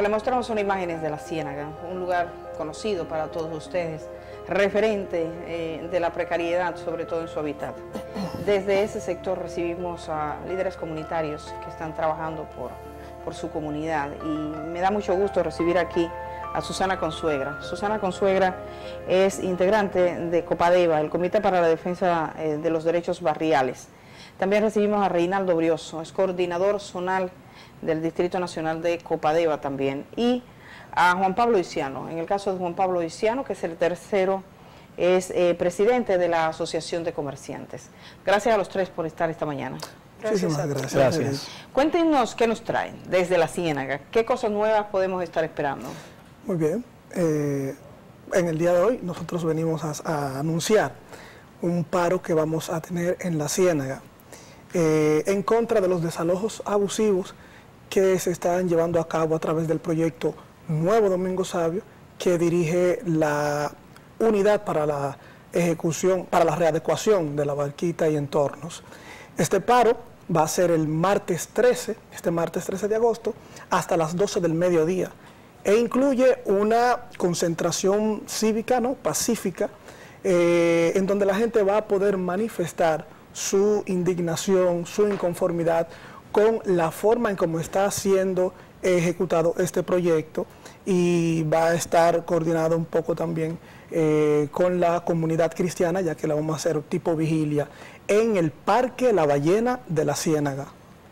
que le mostramos son imágenes de la Ciénaga, un lugar conocido para todos ustedes, referente de la precariedad, sobre todo en su hábitat. Desde ese sector recibimos a líderes comunitarios que están trabajando por su comunidad y me da mucho gusto recibir aquí a Susana Consuegra. Susana Consuegra es integrante de Copadeva, el Comité para la Defensa de los Derechos Barriales. También recibimos a Reinaldo Brioso, es coordinador zonal del Distrito Nacional de Copadeva también, y a Juan Pablo Iciano. En el caso de Juan Pablo Iciano, que es el tercero, es presidente de la Asociación de Comerciantes. Gracias a los tres por estar esta mañana. Muchísimas gracias. Cuéntenos qué nos traen desde la Ciénaga, qué cosas nuevas podemos estar esperando. Muy bien. En el día de hoy nosotros venimos a anunciar un paro que vamos a tener en la Ciénaga en contra de los desalojos abusivos que se están llevando a cabo a través del proyecto Nuevo Domingo Sabio, que dirige la Unidad para la Ejecución, para la Readecuación de la Barquita y entornos. Este paro va a ser el martes 13, este martes 13 de agosto, hasta las 12 del mediodía, e incluye una concentración cívica, ¿no?, pacífica, en donde la gente va a poder manifestar su indignación, su inconformidad con la forma en cómo está siendo ejecutado este proyecto, y va a estar coordinado un poco también con la comunidad cristiana, ya que la vamos a hacer tipo vigilia en el Parque La Ballena de la Ciénaga.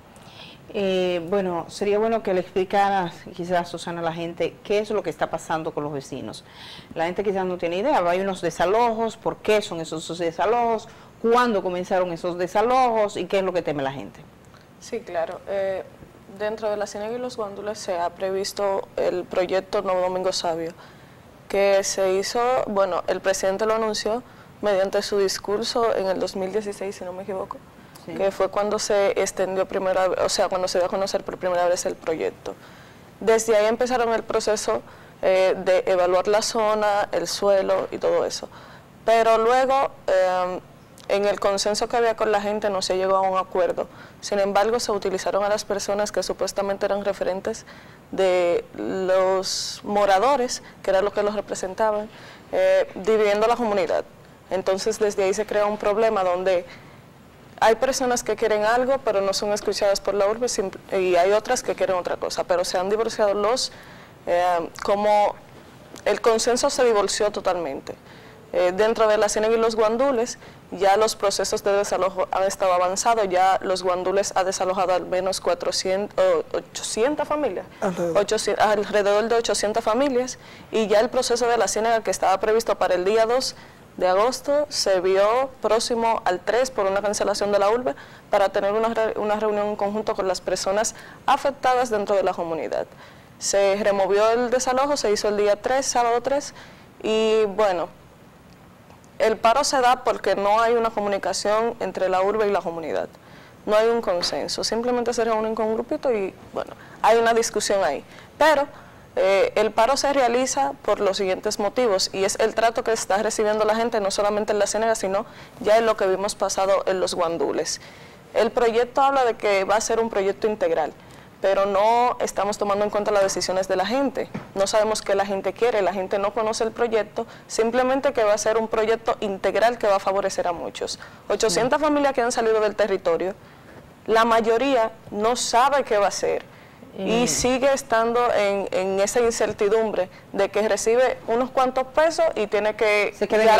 Bueno, sería bueno que le explicara quizás, Susana, a la gente qué es lo que está pasando con los vecinos. La gente quizás no tiene idea, hay unos desalojos, por qué son esos desalojos, cuándo comenzaron esos desalojos y qué es lo que teme la gente. Sí, claro. Dentro de la Ciénaga y los Guandules se ha previsto el proyecto Nuevo Domingo Sabio, que se hizo, bueno, el presidente lo anunció mediante su discurso en el 2016, si no me equivoco, sí, que fue cuando se extendió cuando se dio a conocer por primera vez el proyecto. Desde ahí empezaron el proceso de evaluar la zona, el suelo y todo eso. Pero luego, en el consenso que había con la gente no se llegó a un acuerdo. Sin embargo, se utilizaron a las personas que supuestamente eran referentes de los moradores, que era lo que los representaban, dividiendo la comunidad. Entonces, desde ahí se crea un problema donde hay personas que quieren algo, pero no son escuchadas por la urbe, y hay otras que quieren otra cosa, pero se han divorciado como el consenso se divorció totalmente. Dentro de la Ciénaga y los Guandules, ya los procesos de desalojo han estado avanzados, ya los Guandules ha desalojado al menos 800 familias, alrededor de 800 familias, y ya el proceso de la Ciénaga, que estaba previsto para el día 2 de agosto, se vio próximo al 3 por una cancelación de la urbe, para tener una reunión en conjunto con las personas afectadas dentro de la comunidad. Se removió el desalojo, se hizo el día 3, sábado 3, y bueno, el paro se da porque no hay una comunicación entre la urbe y la comunidad. No hay un consenso, simplemente se reúnen con un grupito y, bueno, hay una discusión ahí. Pero el paro se realiza por los siguientes motivos, y es el trato que está recibiendo la gente, no solamente en la Ciénaga, sino ya en lo que vimos pasado en los Guandules. El proyecto habla de que va a ser un proyecto integral, pero no estamos tomando en cuenta las decisiones de la gente. No sabemos qué la gente quiere, la gente no conoce el proyecto, simplemente que va a ser un proyecto integral que va a favorecer a muchos. 800 familias que han salido del territorio, la mayoría no sabe qué va a hacer, y sigue estando en esa incertidumbre de que recibe unos cuantos pesos y tiene que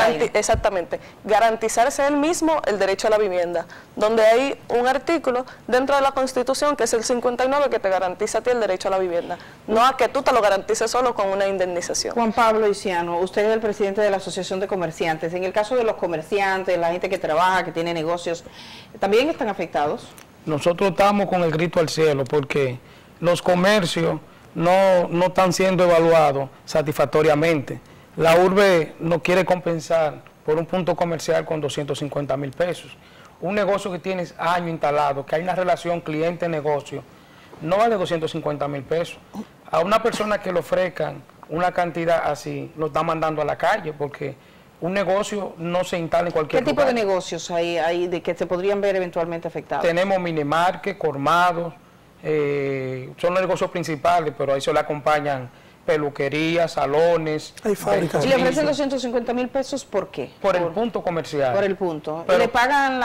garantizarse él mismo el derecho a la vivienda, donde hay un artículo dentro de la Constitución, que es el 59, que te garantiza a ti el derecho a la vivienda, no a que tú te lo garantices solo con una indemnización. Juan Pablo Iciano, usted es el presidente de la Asociación de Comerciantes. En el caso de los comerciantes, la gente que trabaja, que tiene negocios, ¿también están afectados? Nosotros estamos con el grito al cielo porque los comercios no están siendo evaluados satisfactoriamente. La urbe no quiere compensar por un punto comercial con 250,000 pesos. Un negocio que tienes años instalado, que hay una relación cliente-negocio, no vale 250,000 pesos. A una persona que le ofrezcan una cantidad así, lo está mandando a la calle, porque un negocio no se instala en cualquier lugar. ¿Qué tipo de negocios hay de que se podrían ver eventualmente afectados? Tenemos minimarket, colmados, son los negocios principales, pero a eso le acompañan peluquerías, salones. Hay fábricas. ¿Y le ofrecen 250.000 pesos por qué? Por el punto comercial. Por el punto. Pero, ¿le pagan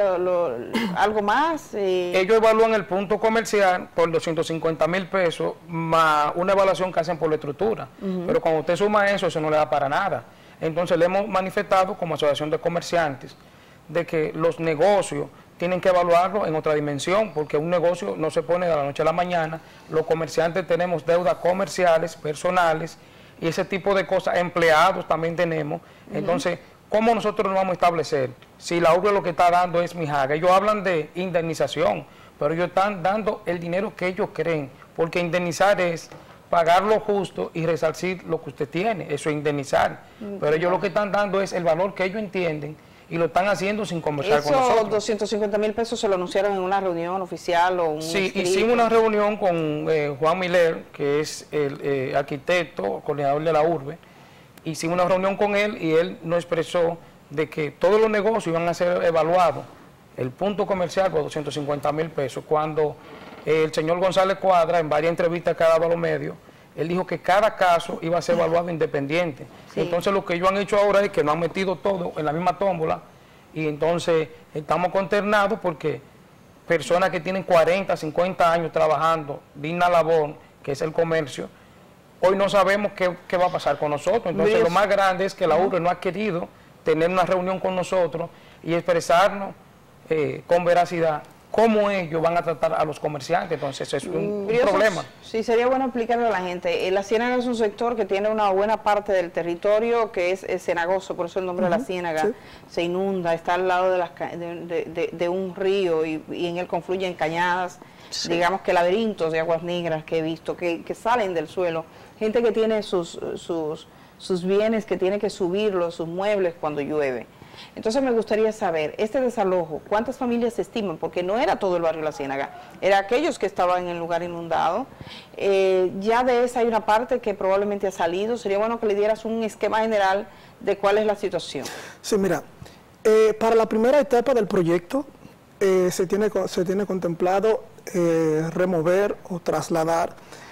algo más? Ellos evalúan el punto comercial por 250.000 pesos más una evaluación que hacen por la estructura. Pero cuando usted suma eso no le da para nada. Entonces le hemos manifestado como asociación de comerciantes de que los negocios tienen que evaluarlo en otra dimensión, porque un negocio no se pone de la noche a la mañana. Los comerciantes tenemos deudas comerciales, personales, y ese tipo de cosas, empleados también tenemos. Entonces, ¿cómo nosotros nos vamos a establecer? Si la urbe lo que está dando es mijaga. Ellos hablan de indemnización, pero ellos están dando el dinero que ellos creen, porque indemnizar es pagar lo justo y resarcir lo que usted tiene, eso es indemnizar. Pero ellos lo que están dando es el valor que ellos entienden, y lo están haciendo sin conversar con nosotros. ¿Esos 250.000 pesos se lo anunciaron en una reunión oficial o un escrito? Hicimos una reunión con Juan Miller, que es el arquitecto, coordinador de la urbe. Hicimos una reunión con él y él nos expresó de que todos los negocios iban a ser evaluados, el punto comercial por 250.000 pesos, cuando el señor González Cuadra, en varias entrevistas que ha dado a los medios, él dijo que cada caso iba a ser evaluado independiente. Sí. Entonces lo que ellos han hecho ahora es que nos han metido todo en la misma tómbola, y entonces estamos consternados porque personas que tienen 40, 50 años trabajando, digna labor, que es el comercio, hoy no sabemos qué va a pasar con nosotros. Entonces lo más grande es que la URBE no ha querido tener una reunión con nosotros y expresarnos con veracidad cómo ellos van a tratar a los comerciantes. Entonces es un problema. Sí, sería bueno explicarle a la gente. La Ciénaga es un sector que tiene una buena parte del territorio que es cenagoso, por eso el nombre de la Ciénaga. Sí. Se inunda, está al lado de un río y en él confluyen cañadas, digamos que laberintos de aguas negras que he visto, que salen del suelo. Gente que tiene sus bienes, que tiene que subirlos, sus muebles cuando llueve. Entonces me gustaría saber, este desalojo, ¿cuántas familias se estiman? Porque no era todo el barrio La Ciénaga, era aquellos que estaban en el lugar inundado. Ya de esa hay una parte que probablemente ha salido. Sería bueno que le dieras un esquema general de cuál es la situación. Sí, mira, para la primera etapa del proyecto se tiene contemplado remover o trasladar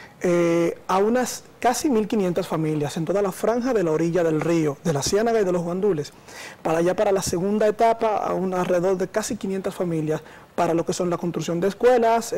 a unas casi 1.500 familias en toda la franja de la orilla del río, de la Ciénaga y de los Guandules. Para allá, para la segunda etapa, a alrededor de casi 500 familias para lo que son la construcción de escuelas,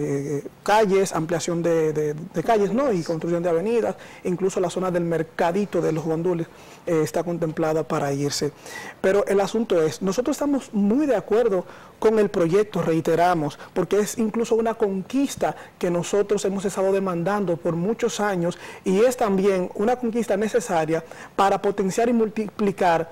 calles, ampliación de calles, ¿no? Y construcción de avenidas, incluso la zona del mercadito de los Guandules está contemplada para irse. Pero el asunto es, nosotros estamos muy de acuerdo con el proyecto, reiteramos, porque es incluso una conquista que nosotros hemos estado demandando por muchos años, y es también una conquista necesaria para potenciar y multiplicar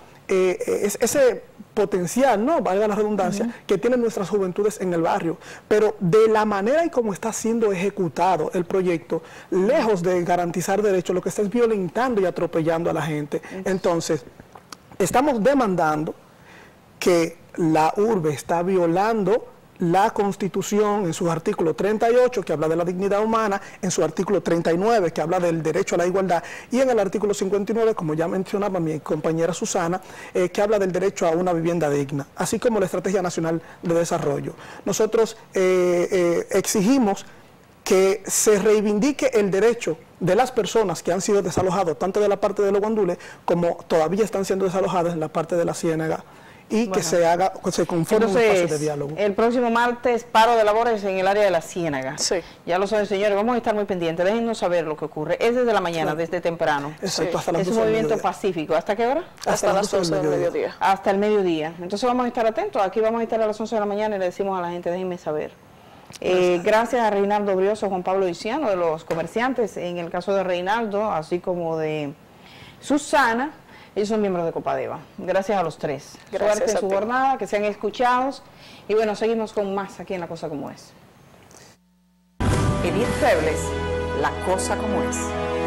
ese potencial, ¿no?, valga la redundancia, que tienen nuestras juventudes en el barrio. Pero de la manera y como está siendo ejecutado el proyecto, lejos de garantizar derechos, lo que está es violentando y atropellando a la gente. Entonces, estamos demandando que la urbe está violando la Constitución en su artículo 38, que habla de la dignidad humana, en su artículo 39, que habla del derecho a la igualdad, y en el artículo 59, como ya mencionaba mi compañera Susana, que habla del derecho a una vivienda digna, así como la Estrategia Nacional de Desarrollo. Nosotros exigimos que se reivindique el derecho de las personas que han sido desalojadas, tanto de la parte de los Guandules, como todavía están siendo desalojadas en la parte de la Ciénaga, y que se conforme un espacio de diálogo. El próximo martes, paro de labores en el área de la Ciénaga. Sí. Ya lo saben, señores, vamos a estar muy pendientes, déjennos saber lo que ocurre. Es desde la mañana, desde temprano. Exacto, hasta las 12 del mediodía. Es un movimiento pacífico. ¿Hasta qué hora? Hasta las 12 del mediodía. Hasta el mediodía. Entonces vamos a estar atentos. Aquí vamos a estar a las 11 de la mañana y le decimos a la gente, déjenme saber. Gracias a Reinaldo Brioso, Juan Pablo Diciano, de los comerciantes, en el caso de Reinaldo, así como de Susana. Ellos son miembros de Copadeva. Gracias a los tres. Suerte en su jornada, que sean escuchados. Y bueno, seguimos con más aquí en La Cosa Como Es. Edith Febles, La Cosa Como Es.